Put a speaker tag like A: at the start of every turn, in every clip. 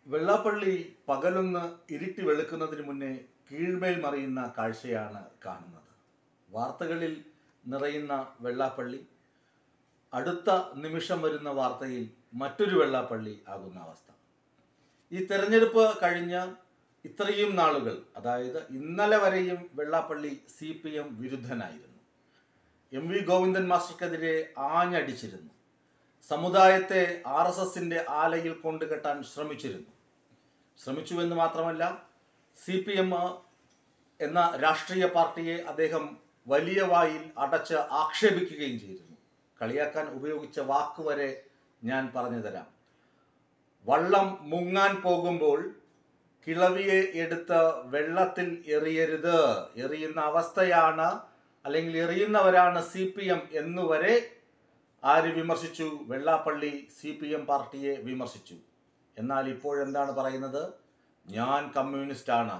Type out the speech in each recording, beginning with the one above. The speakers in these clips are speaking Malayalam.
A: വെള്ളാപ്പള്ളി പകലൊന്ന് ഇരുട്ടി വെളുക്കുന്നതിന് മുന്നേ കീഴ്മേൽ മറിയുന്ന കാഴ്ചയാണ് കാണുന്നത്. വാർത്തകളിൽ നിറയുന്ന വെള്ളാപ്പള്ളി അടുത്ത നിമിഷം വരുന്ന വാർത്തയിൽ മറ്റൊരു വെള്ളാപ്പള്ളി ആകുന്ന അവസ്ഥ. ഈ തെരഞ്ഞെടുപ്പ് കഴിഞ്ഞ ഇത്രയും നാളുകൾ, അതായത് ഇന്നലെ വരെയും വെള്ളാപ്പള്ളി CPM വിരുദ്ധനായിരുന്നു. MV ഗോവിന്ദൻ മാസ്റ്റർക്കെതിരെ ആഞ്ഞടിച്ചിരുന്നു. സമുദായത്തെ RSSന്റെ ആലയിൽ കൊണ്ടുകെട്ടാൻ ശ്രമിച്ചുവെന്ന് മാത്രമല്ല, CPM എന്ന രാഷ്ട്രീയ പാർട്ടിയെ അദ്ദേഹം വലിയ വായിൽ അടച്ച് ആക്ഷേപിക്കുകയും ചെയ്തിരുന്നു. കളിയാക്കാൻ ഉപയോഗിച്ച വാക്കുവരെ ഞാൻ പറഞ്ഞു തരാം. വള്ളം മുങ്ങാൻ പോകുമ്പോൾ കിളവിയെ എടുത്ത് വെള്ളത്തിൽ എറിയരുത്, എറിയുന്ന അവസ്ഥയാണ് അല്ലെങ്കിൽ എറിയുന്നവരാണ് CPM എന്നുവരെ ആര് വിമർശിച്ചു? വെള്ളാപ്പള്ളി CPM പാർട്ടിയെ വിമർശിച്ചു. എന്നാൽ ഇപ്പോഴെന്താണ് പറയുന്നത്? ഞാൻ കമ്മ്യൂണിസ്റ്റാണ്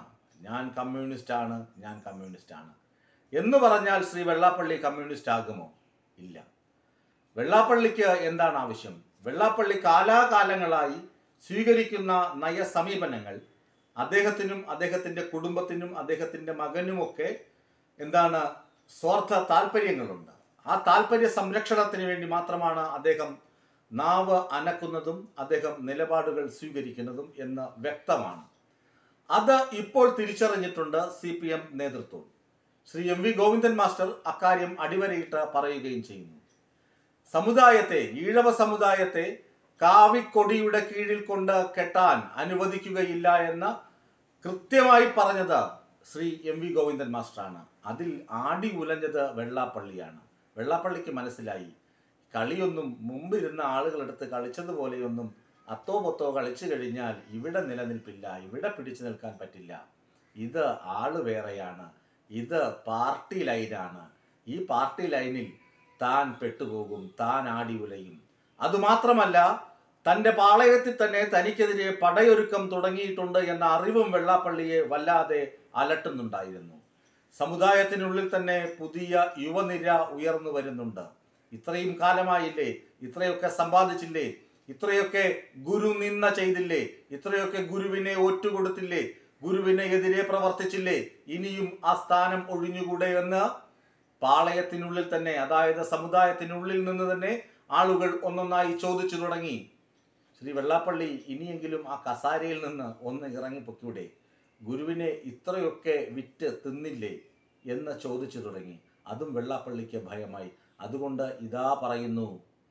A: എന്ന് പറഞ്ഞാൽ ശ്രീ വെള്ളാപ്പള്ളി കമ്മ്യൂണിസ്റ്റ് ആകുമോ? ഇല്ല. വെള്ളാപ്പള്ളിക്ക് എന്താണ് ആവശ്യം? വെള്ളാപ്പള്ളി കാലാകാലങ്ങളായി സ്വീകരിക്കുന്ന നയസമീപനങ്ങൾ അദ്ദേഹത്തിനും അദ്ദേഹത്തിൻ്റെ കുടുംബത്തിനും അദ്ദേഹത്തിൻ്റെ മകനുമൊക്കെ എന്താണ് സ്വാർത്ഥ താല്പര്യങ്ങളുണ്ട്. ആ താല്പര്യ സംരക്ഷണത്തിന് വേണ്ടി മാത്രമാണ് അദ്ദേഹം നാവ് അനക്കുന്നതും അദ്ദേഹം നിലപാടുകൾ സ്വീകരിക്കുന്നതും എന്ന് വ്യക്തമാണ്. അത് ഇപ്പോൾ തിരിച്ചറിഞ്ഞിട്ടുണ്ട് CPM നേതൃത്വം. ശ്രീ MV ഗോവിന്ദൻ മാസ്റ്റർ അക്കാര്യം അടിവരയിട്ട് പറയുകയും ചെയ്യുന്നു. സമുദായത്തെ, ഈഴവ സമുദായത്തെ കാവിക്കൊടിയുടെ കീഴിൽ കൊണ്ട് കെട്ടാൻ അനുവദിക്കുകയില്ല എന്ന് കൃത്യമായി പറഞ്ഞത് ശ്രീ MV ഗോവിന്ദൻ മാസ്റ്ററാണ്. അതിൽ ആടി ഉലഞ്ഞത് വെള്ളാപ്പള്ളിയാണ്. വെള്ളാപ്പള്ളിക്ക് മനസ്സിലായി, കളിയൊന്നും മുമ്പിരുന്ന ആളുകളെടുത്ത് കളിച്ചതുപോലെയൊന്നും അത്തോ പൊത്തോ കളിച്ചു കഴിഞ്ഞാൽ ഇവിടെ നിലനിൽപ്പില്ല, ഇവിടെ പിടിച്ചു നിൽക്കാൻ പറ്റില്ല. ഇത് ആള് വേറെയാണ്, ഇത് പാർട്ടി ലൈനാണ്. ഈ പാർട്ടി ലൈനിൽ താൻ പെട്ടുപോകും, താൻ ആടി ഉലയും. അതുമാത്രമല്ല, തൻ്റെ പാളയത്തിൽ തന്നെ തനിക്കെതിരെ പടയൊരുക്കം തുടങ്ങിയിട്ടുണ്ട് എന്ന അറിവും വെള്ളാപ്പള്ളിയെ വല്ലാതെ അലട്ടുന്നുണ്ടായിരുന്നു. സമുദായത്തിനുള്ളിൽ തന്നെ പുതിയ യുവനിര ഉയർന്നു വരുന്നുണ്ട്. ഇത്രയും കാലമായില്ലേ, ഇത്രയൊക്കെ സമ്പാദിച്ചില്ലേ, ഇത്രയൊക്കെ ഗുരു നിന്ന ചെയ്തില്ലേ, ഇത്രയൊക്കെ ഗുരുവിനെ ഒറ്റുകൊടുത്തില്ലേ, ഗുരുവിനെ എതിരെ പ്രവർത്തിച്ചില്ലേ, ഇനിയും ആ സ്ഥാനം ഒഴിഞ്ഞുകൂടെ എന്ന് പാളയത്തിനുള്ളിൽ തന്നെ, അതായത് സമുദായത്തിനുള്ളിൽ നിന്ന് തന്നെ ആളുകൾ ഒന്നൊന്നായി ചോദിച്ചു തുടങ്ങി. ശ്രീ വെള്ളാപ്പള്ളി ഇനിയെങ്കിലും ആ കസാരയിൽ നിന്ന് ഒന്ന് ഇറങ്ങിപ്പൊക്കൂടെ, ഗുരുവിനെ ഇത്രയൊക്കെ വിറ്റ് തിന്നില്ലേ എന്ന് ചോദിച്ചു തുടങ്ങി. അതും വെള്ളാപ്പള്ളിക്ക് ഭയമായി. അതുകൊണ്ട് ഇതാ പറയുന്നു,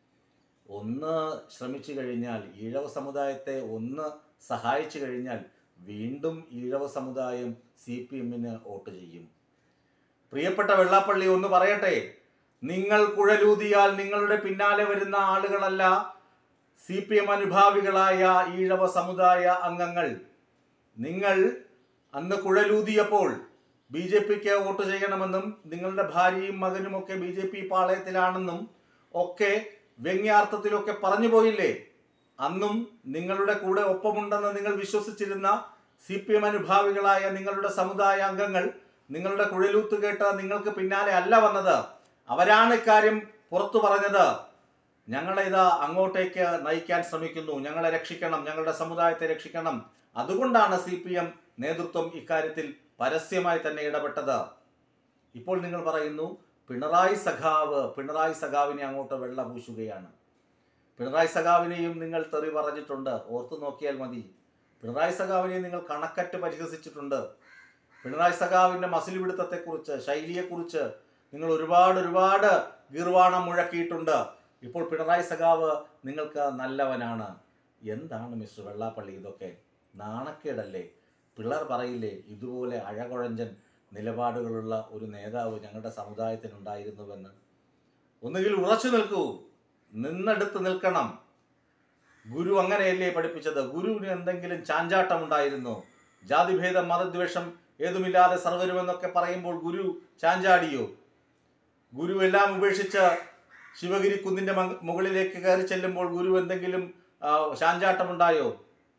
A: ഒന്ന് ശ്രമിച്ചു കഴിഞ്ഞാൽ, ഈഴവ സമുദായത്തെ ഒന്ന് സഹായിച്ചു കഴിഞ്ഞാൽ വീണ്ടും ഈഴവ സമുദായം CPMന് വോട്ട് ചെയ്യും. പ്രിയപ്പെട്ട വെള്ളാപ്പള്ളി ഒന്ന് പറയട്ടെ, നിങ്ങൾ കുഴലൂതിയാൽ നിങ്ങളുടെ പിന്നാലെ വരുന്ന ആളുകളല്ല CPM അനുഭാവികളായ ഈഴവ സമുദായ അംഗങ്ങൾ. നിങ്ങൾ അന്ന് കുഴലൂതിയപ്പോൾ BJPക്ക് വോട്ട് ചെയ്യണമെന്നും നിങ്ങളുടെ ഭാര്യയും മകനുമൊക്കെ BJP പാളയത്തിലാണെന്നും ഒക്കെ വ്യംഗ്യാർത്ഥത്തിലൊക്കെ പറഞ്ഞു പോയില്ലേ? അന്നും നിങ്ങളുടെ കൂടെ ഒപ്പമുണ്ടെന്ന് നിങ്ങൾ വിശ്വസിച്ചിരുന്ന CPM അനുഭാവികളായ നിങ്ങളുടെ സമുദായ അംഗങ്ങൾ നിങ്ങളുടെ കുഴലൂത്ത് കേട്ട് നിങ്ങൾക്ക് പിന്നാലെ അല്ല വന്നത്. അവരാണ് ഇക്കാര്യം പുറത്തു പറഞ്ഞത്. ഞങ്ങളെ ഇതാ അങ്ങോട്ടേക്ക് നയിക്കാൻ ശ്രമിക്കുന്നു, ഞങ്ങളെ രക്ഷിക്കണം, ഞങ്ങളുടെ സമുദായത്തെ രക്ഷിക്കണം. അതുകൊണ്ടാണ് CPM നേതൃത്വം ഇക്കാര്യത്തിൽ പരസ്യമായി തന്നെ ഇടപെട്ടത്. ഇപ്പോൾ നിങ്ങൾ പറയുന്നു പിണറായി സഖാവിനെ അങ്ങോട്ട് വെള്ള പൂശുകയാണ്. പിണറായി സഖാവിനെയും നിങ്ങൾ തെറി പറഞ്ഞിട്ടുണ്ട്, ഓർത്തു നോക്കിയാൽ മതി. പിണറായി സഖാവിനെ നിങ്ങൾ കണക്കറ്റ് പരിഹസിച്ചിട്ടുണ്ട്. പിണറായി സഖാവിൻ്റെ മസിൽ പിടുത്തത്തെക്കുറിച്ച്, ശൈലിയെക്കുറിച്ച് നിങ്ങൾ ഒരുപാട് ഗീർവാണം മുഴക്കിയിട്ടുണ്ട്. ഇപ്പോൾ പിണറായി സഖാവ് നിങ്ങൾക്ക് നല്ലവനാണ്. എന്താണ് മിസ്റ്റർ വെള്ളാപ്പള്ളി ഇതൊക്കെ? നാണക്കേടല്ലേ? പിള്ളേർ പറയില്ലേ, ഇതുപോലെ അഴകുഴഞ്ചൻ നിലപാടുകളുള്ള ഒരു നേതാവ് ഞങ്ങളുടെ സമുദായത്തിനുണ്ടായിരുന്നുവെന്ന്? ഒന്നുകിൽ ഉറച്ചു നിൽക്കൂ, നിന്നെടുത്ത് നിൽക്കണം. ഗുരു അങ്ങനെയല്ലേ പഠിപ്പിച്ചത്? ഗുരുവിന് എന്തെങ്കിലും ചാഞ്ചാട്ടം ഉണ്ടായിരുന്നോ? ജാതിഭേദം മതദ്വേഷം ഏതുമില്ലാതെ സർവരുമെന്നൊക്കെ പറയുമ്പോൾ ഗുരു ചാഞ്ചാടിയോ? ഗുരു എല്ലാം ഉപേക്ഷിച്ച് ശിവഗിരി കുന്നിൻ്റെ മുകളിലേക്ക് കയറി ചെല്ലുമ്പോൾ ഗുരു എന്തെങ്കിലും ചാഞ്ചാട്ടമുണ്ടായോ?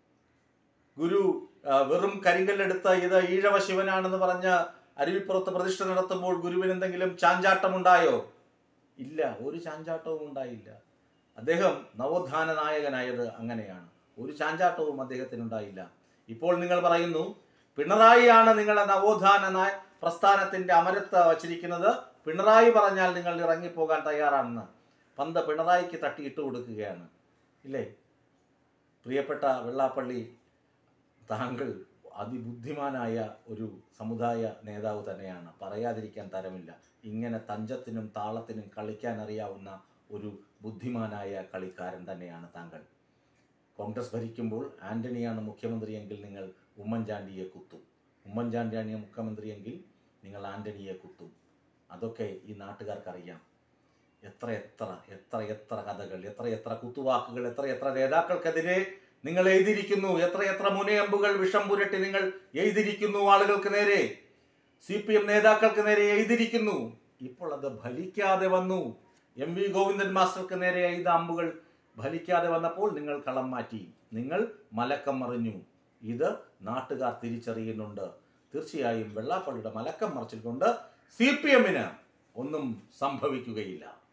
A: ഗുരു വെറും കരിങ്കല്ലെടുത്ത് ഇത് ഈഴവ ശിവനാണെന്ന് പറഞ്ഞ് അരുവിപ്പുറത്ത് പ്രതിഷ്ഠ നടത്തുമ്പോൾ ഗുരുവിന് എന്തെങ്കിലും ചാഞ്ചാട്ടമുണ്ടായോ? ഇല്ല, ഒരു ചാഞ്ചാട്ടവും ഉണ്ടായില്ല. അദ്ദേഹം നവോത്ഥാന നായകനായത് അങ്ങനെയാണ്. ഒരു ചാഞ്ചാട്ടവും അദ്ദേഹത്തിനുണ്ടായില്ല. ഇപ്പോൾ നിങ്ങൾ പറയുന്നു പിണറായിയാണ് നിങ്ങളെ നവോത്ഥാന പ്രസ്ഥാനത്തിൻ്റെ അമരത്ത് വച്ചിരിക്കുന്നത്, പിണറായി പറഞ്ഞാൽ നിങ്ങൾ ഇറങ്ങിപ്പോകാൻ തയ്യാറാണെന്ന്. പന്ത് പിണറായിക്ക് തട്ടിയിട്ട് കൊടുക്കുകയാണ് ഇല്ലേ? പ്രിയപ്പെട്ട വെള്ളാപ്പള്ളി, താങ്കൾ അതിബുദ്ധിമാനായ ഒരു സമുദായ നേതാവ് തന്നെയാണ്, പറയാതിരിക്കാൻ തരമില്ല. ഇങ്ങനെ തഞ്ചത്തിനും താളത്തിനും കളിക്കാൻ അറിയാവുന്ന ഒരു ബുദ്ധിമാനായ കളിക്കാരൻ തന്നെയാണ് താങ്കൾ. കോൺഗ്രസ് ഭരിക്കുമ്പോൾ ആന്റണിയാണ് മുഖ്യമന്ത്രിയെങ്കിൽ നിങ്ങൾ ഉമ്മൻചാണ്ടിയെ കുത്തും, ഉമ്മൻചാണ്ടിയാണ് മുഖ്യമന്ത്രിയെങ്കിൽ നിങ്ങൾ ആന്റണിയെ കുത്തും. അതൊക്കെ ഈ നാട്ടുകാർക്കറിയാം. എത്ര കഥകൾ, എത്ര കുത്തുവാക്കുകൾ, എത്ര നേതാക്കൾക്കെതിരെ നിങ്ങൾ എഴുതിയിരിക്കുന്നു, എത്ര മുനയമ്പുകൾ വിഷം പുരട്ടി നിങ്ങൾ എഴുതിയിരിക്കുന്നു ആളുകൾക്ക് നേരെ, CPM നേതാക്കൾക്ക് നേരെ എഴുതിയിരിക്കുന്നു. ഇപ്പോൾ അത് ഫലിക്കാതെ വന്നു. MV ഗോവിന്ദൻ മാസ്റ്റർക്ക് നേരെ എഴുത അമ്പുകൾ ഫലിക്കാതെ വന്നപ്പോൾ നിങ്ങൾ കളം മാറ്റി, നിങ്ങൾ മലക്കം മറിഞ്ഞു. ഇത് നാട്ടുകാർ തിരിച്ചറിയുന്നുണ്ട്. തീർച്ചയായും വെള്ളാപ്പള്ളിയുടെ മലക്കം മറിച്ചിൽ കൊണ്ട് CPM ഒന്നും സംഭവിക്കുകയില്ല.